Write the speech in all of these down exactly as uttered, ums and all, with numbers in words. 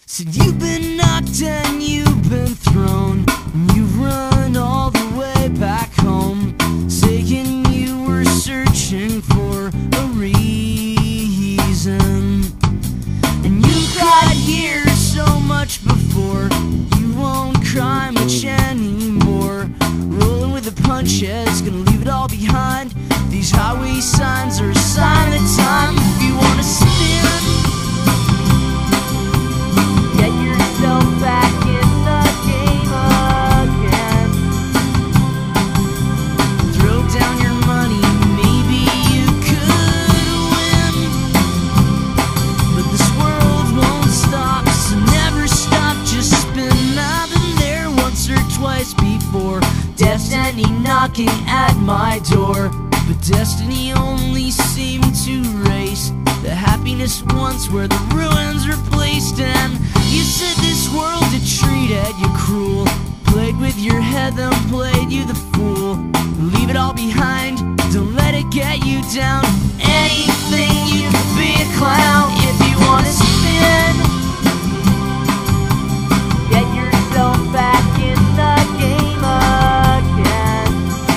Said you've been knocked and you've been thrown, and you've run all the way back home, saying you were searching for a reason. And you cried here so much before, you won't cry much anymore. Rolling with the punches, gonna leave it all behind. These highway signs are a sign of the time. If you wanna spin, get yourself back in the game again. Throw down your money, maybe you could win. But this world won't stop, so never stop, just spin. I've been there once or twice before, destiny knocking at my door. But destiny only seemed to race the happiness once where the ruins were placed. And you said this world had treated you cruel, played with your head then played you the fool. Leave it all behind, don't let it get you down. Anything, you could be a clown. If you wanna spin, get yourself back in the game again.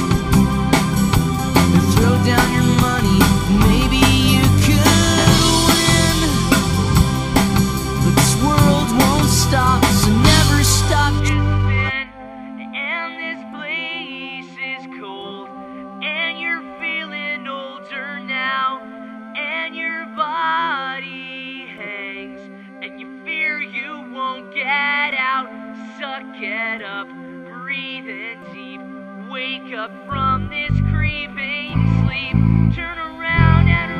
Throw down your money, maybe you could win. But this world won't stop, so never stop, just spin. And this place is cold, and you're feeling older now, and your body hangs, and you fear you won't get out. Suck it up, breathe in deep, wake up from this creeping sleep, turn around and